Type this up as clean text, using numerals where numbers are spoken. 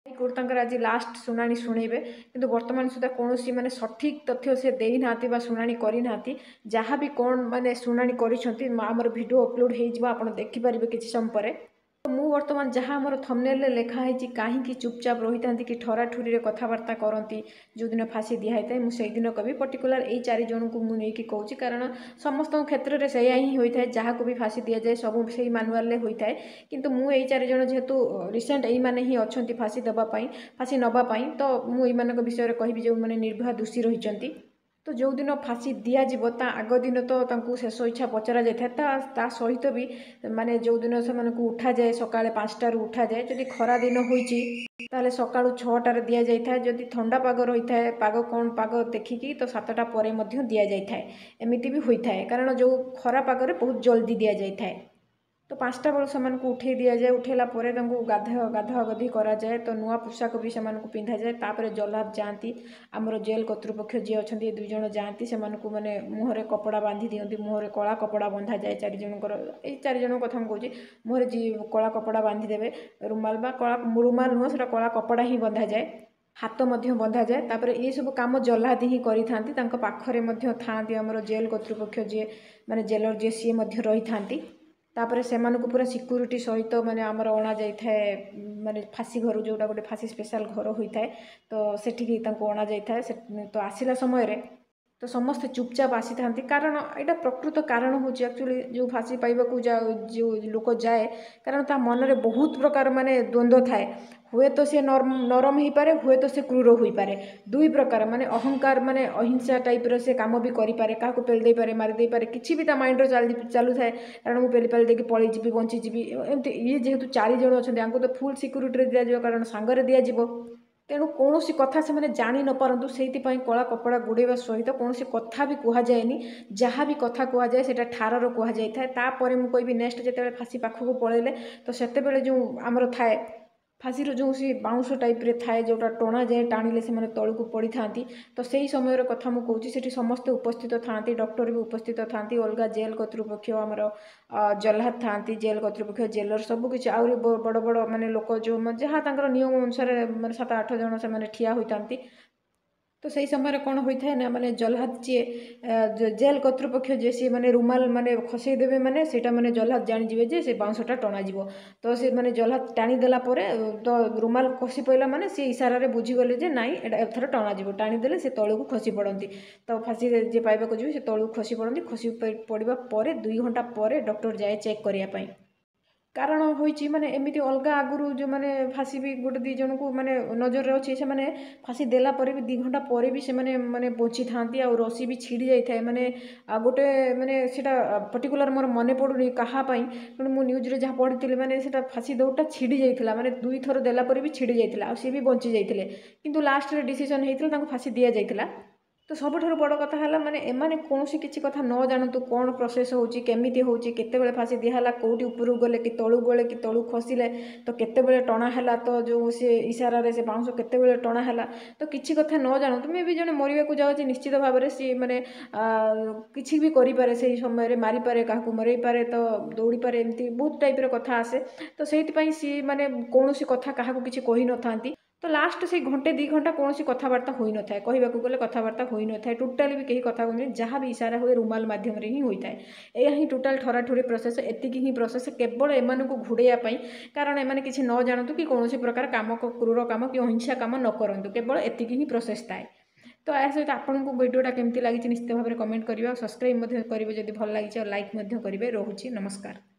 High court आज last शुणाणी शुणेबे किंतु वर्तमान सुधा कौन माने सठिक तथ्य से देना शुणाणी करना जहाँ भी कौन माने शुणाणी कर वीडियो अपलोड हो देखिपारे किसी समय पर तो मु वर्तमान जहाँ आमर थंबनेल लिखाई कहीं चुपचाप रही था कि ठराठुरी कथबार्ता करती जो दिन फाँसी दिखाई था मुझे दिन कवि पर्टिकुलर यही 4 जन को मुझे कहूँ कारण समस्त क्षेत्र में सैया ही होता है जहाँ को भी फाँसी दि जाए सब से मानुआल होता है किंतु मु यही 4 जन जेहेतु रिसेंट यही मैंने ही अच्छा फाँसी देवाई फाँसी नापी तो मुझे विषय में कहि जो मैंने निर्भया दोषी रही तो जो दिन फाँसी दिज्व ता आग दिन तो शेष इच्छा पचरा जाए सहित भी माने जो दिन से उठा जाए सकाଳେ 5टारू उठा जाए जदि खरा दिन होइछि ताले सकाळु 6टारे दिया जाए जदि ठंडा पाग रही है पाग कौन पाग देखिकी तो 7टा पर दि जाए एमती भी होता है कारण जो खरा पागरे बहुत जल्दी दि जाए तो 5टा बेलू से उठे दि जाए उठेला गाधुआगाधी कराए तो नुआ पोशाक भी से पिंधा जाए तापर जल्लाद जाती आमर जेल कर्तृपक्ष जी अच्छा 2 जन जाती से माने मुहरे कपड़ा बांधी दिखती मुहरे कला कपड़ा बंधा जाए 4 जनकर ये 4 जन कथा मुझे मुहरे जी कला कपड़ा बांधीदेवे रुमाल बा कला रुमाल नुह से कला कपड़ा ही बंधा जाए हाथ बंधा जाए तापर ये सब कम जल्लाद ही करें पाखे था आमर जेल कर्तृपक्ष जी माने जेलर जी सी रही था तापर से पूरा सिक्यूरीटी सहित माने आमर अणा जाए माने फाँसी घर जोटा गोटे फाँसी स्पेशल घर होता है तो सेठी अणा जाए तो आसला समय तो समस्ते चुपचाप आसी था कारण यहाँ प्रकृत कारण हूँ एक्चुअली जो फाँसी पाइबा जो लोक जाए कारण ता मन में बहुत प्रकार माने द्वंद्व थाए हुए तो सी नरम हो पारे हुए तो सी क्रूर हो पारे 2 प्रकार माने अहंकार माने अहिंसा टाइप रो से काम भी करें क्या पेल पारे मारिदे पारे किसी भी माइंड चलू थाए कारण मुझे पेली पेली देखिए पलि जी बंची जी एमती ये जेहेतु 4 जन अच्छा तो फुल सिक्यूरीटी दिज्व कारण सांगरे दिज्व तेणु कौन कथा से जानी न पारतु से कला कपड़ा गुड़ेवा सहित कौन कथा भी कहुए जहाँ भी कथा कहुए से ठार कहुए तापर मुझे कहि नेक्स्ट जो फाँसी पाखक पलैले तो से जो आमर थाए फाँसी जो सी बाउंस टाइप रे थाए जोटा टणा जाए टाणिले से तलू को पड़ी था तो सही समय कथा मुझे कहूँ समस्ते उपस्थित था डॉक्टर भी उपस्थित था अलग जेल कर्तृपक्ष आमर जल्लाद था जेल कर्तृपक्ष जेलर सबकि आहरी बड़ बड़ माने लोक जो जहाँ नियम अनुसार मैंने 7-8 जन से ठिया होता तो सही समय कौन होता है ना माने जल्लाद जी जेल कर्तृपक्ष जे सी माने रुमाल माने खसई देवे माने सेटा माने जल्लाद जानी जे से बाउंसटा टणा जीवो तो से माने जल्लाद टाणी देला परे तो रुमाल खसी पड़ा माने से इशारा रे बुझीगले जे नाई एथर टणा जीवो टाणी देले से तळू को खसी पड़ती तो फाँसी जे पाइबा को जी से तळू खसी पड़ती खसी पड़ा पर 2 घंटा पर डॉक्टर जाए चेक करने कारण होइछि माने एमिति अलग आगुरु जो माने फाँसी भी गोटे 2 जन को माने नजर अच्छे से माने फाँसी देला पर भी 2 घंटा पर भी से माने बची था रसी भी छिड़ी जाए माने गोटे माने सेटा पर्टिकुलर मोर मन पड़ुनी कहापाई तेणु मु न्यूज रे जहाँ पढ़ी माने सेटा फाँसी दौड़टा छिड़ी जाइथिला माने 2 थर देला पर भी छिड़ी जाइथिला आ सी भी बची जाइथिले किंतु लास्ट रे डिसीजन हेइथिला तांको फाँसी दिया जाइथिला तो सबुठारु बड़ कथा है माने एमाने कौन किसी कथा न जानतु कौन प्रोसेस होची केमिति होची केतेबेले फाँसी दिहला कोटी उपरु गले कि तळू खसिले तो केतेबेले टणा हैला तो जो से इशारा रे से बाउंस केतेबेले टणा हैला तो किसी कथा न जानतु मे भी जने मरिबा को जाउची निश्चित भाव में सी माने किसी भी करि पारे से समय रे मारी पारे काहकु मरई पारे तो दौड़ी पारे एमती बहुत टाइप रे कथा आसे तो सेति पई सी माने कौन कथा काहाकु किछि कहि न थांती तो लास्ट से घंटे 2 घंटा कौन कथबार्ता हो न था कहवाक गले कथबार्ता हो न था टोटाली भी कहीं कथा कहते जहाँ भी इशारा हुए रुमाल मध्यम ही होता है यह ही टोटाल ठराठुरी प्रोसेस एतिकी ही प्रोसेस केवल एम को घोड़ाई कारण एम किसी न जानतु कि कौन प्रकार काम क्रूर काम कि अहिंसा काम न करूँ केवल एतिकी ही प्रोसेस थाए तो या सहित आपको वीडियोटा केमती लगी निश्चित भाव में कमेंट करेंगे सब्सक्राइब करेंगे जब भल लगी और लाइक करेंगे रोचे नमस्कार।